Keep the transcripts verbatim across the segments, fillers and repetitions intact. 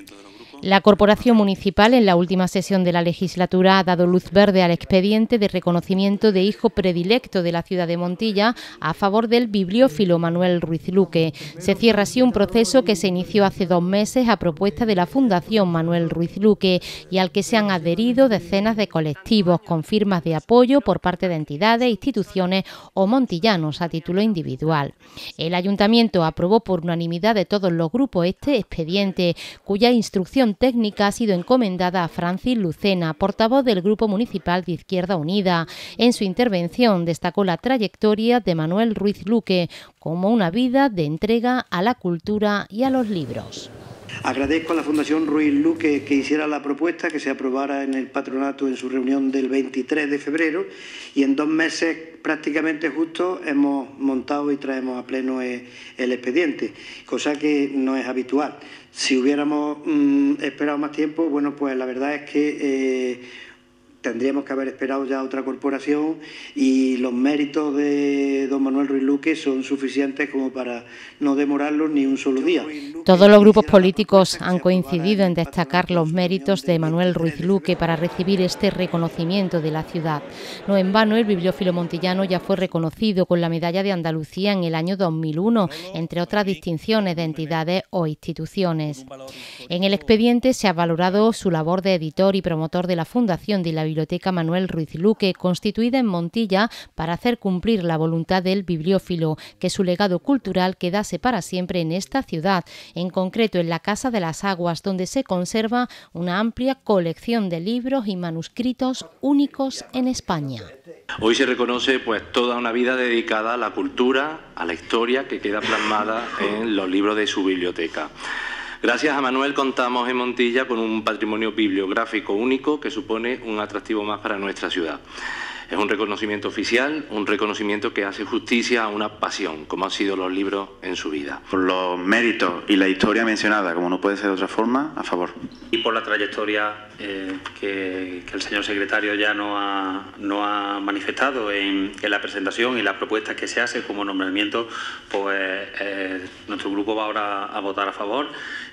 La Corporación Municipal, en la última sesión de la legislatura, ha dado luz verde al expediente de reconocimiento de hijo predilecto de la ciudad de Montilla a favor del bibliófilo Manuel Ruiz Luque. Se cierra así un proceso que se inició hace dos meses a propuesta de la Fundación Manuel Ruiz Luque y al que se han adherido decenas de colectivos con firmas de apoyo por parte de entidades, instituciones o montillanos a título individual. El Ayuntamiento aprobó por unanimidad de todos los grupos este expediente, cuya instrucción técnica ha sido encomendada a Francis Lucena, portavoz del Grupo Municipal de Izquierda Unida. En su intervención destacó la trayectoria de Manuel Ruiz Luque como una vida de entrega a la cultura y a los libros. Agradezco a la Fundación Ruiz Luque que hiciera la propuesta, que se aprobara en el patronato en su reunión del veintitrés de febrero y en dos meses prácticamente justo hemos montado y traemos a pleno el, el expediente, cosa que no es habitual. Si hubiéramos mmm, esperado más tiempo, bueno, pues la verdad es que eh, tendríamos que haber esperado ya otra corporación y los méritos de don Manuel Ruiz Luque son suficientes como para no demorarlos ni un solo día. Todos los grupos políticos han coincidido en destacar los méritos de Manuel Ruiz Luque para recibir este reconocimiento de la ciudad. No en vano, el bibliófilo montillano ya fue reconocido con la Medalla de Andalucía en el año dos mil uno, entre otras distinciones de entidades o instituciones. En el expediente se ha valorado su labor de editor y promotor de la Fundación de la Biblioteca Manuel Ruiz Luque, constituida en Montilla para hacer cumplir la voluntad del bibliófilo, que su legado cultural quedase para siempre en esta ciudad, en concreto en la Casa de las Aguas, donde se conserva una amplia colección de libros y manuscritos únicos en España. Hoy se reconoce pues toda una vida dedicada a la cultura, a la historia que queda plasmada en los libros de su biblioteca. Gracias a Manuel contamos en Montilla con un patrimonio bibliográfico único que supone un atractivo más para nuestra ciudad. Es un reconocimiento oficial, un reconocimiento que hace justicia a una pasión, como han sido los libros en su vida. Por los méritos y la historia mencionada, como no puede ser de otra forma, a favor. Y por la trayectoria eh, que, que el señor secretario ya no ha, no ha manifestado en, en la presentación y las propuestas que se hace como nombramiento, pues eh, nuestro grupo va ahora a votar a favor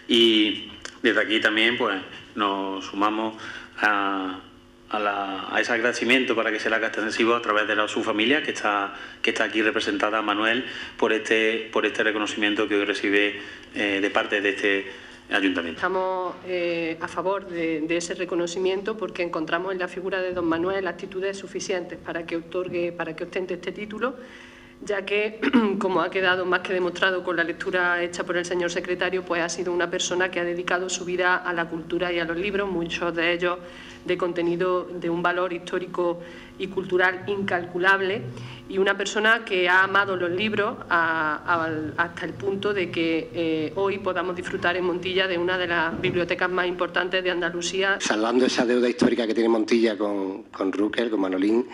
y desde aquí también pues nos sumamos a... A, la, a ese agradecimiento para que se le haga extensivo a través de la, su familia que está, que está aquí representada, Manuel, por este, por este reconocimiento que hoy recibe eh, de parte de este Ayuntamiento. Estamos eh, a favor de, de ese reconocimiento porque encontramos en la figura de don Manuel actitudes suficientes para que otorgue, para que ostente este título, ya que, como ha quedado más que demostrado con la lectura hecha por el señor secretario, pues ha sido una persona que ha dedicado su vida a la cultura y a los libros, muchos de ellos de contenido de un valor histórico y cultural incalculable, y una persona que ha amado los libros a, a, hasta el punto de que eh, hoy podamos disfrutar en Montilla de una de las bibliotecas más importantes de Andalucía. Salvando esa deuda histórica que tiene Montilla con, con Rúquer, con Manolín,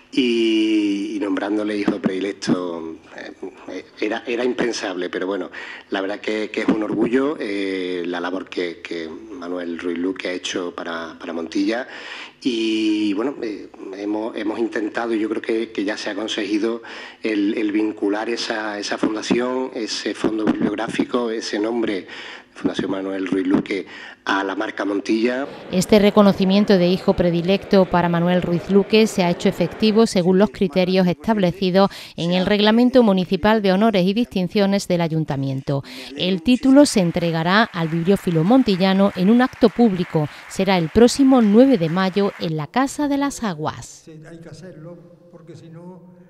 y, y nombrándole hijo predilecto, eh, era, era impensable, pero bueno, la verdad que, que es un orgullo eh, la labor que, que Manuel Ruiz Luque ha hecho para, para Montilla. Y bueno, eh, hemos, hemos intentado, y yo creo que, que ya se ha conseguido el, el vincular esa, esa fundación, ese fondo bibliográfico, ese nombre, Fundación Manuel Ruiz Luque, a la marca Montilla. Este reconocimiento de hijo predilecto para Manuel Ruiz Luque se ha hecho efectivo según los criterios establecidos en el Reglamento Municipal de Honores y Distinciones del Ayuntamiento. El título se entregará al bibliófilo montillano en un acto público. Será el próximo nueve de mayo en la Casa de las Aguas. Sí, hay que hacerlo porque si no